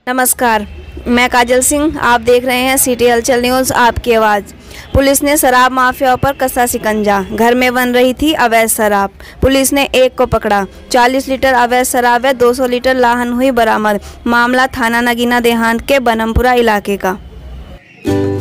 नमस्कार, मैं काजल सिंह। आप देख रहे हैं सिटी हलचल न्यूज़, आपकी आवाज़। पुलिस ने शराब माफियाओं पर कसा शिकंजा। घर में बन रही थी अवैध शराब, पुलिस ने एक को पकड़ा। 40 लीटर अवैध शराब व 200 लीटर लाहन हुई बरामद। मामला थाना नगीना देहात के बनमपुरा इलाके का।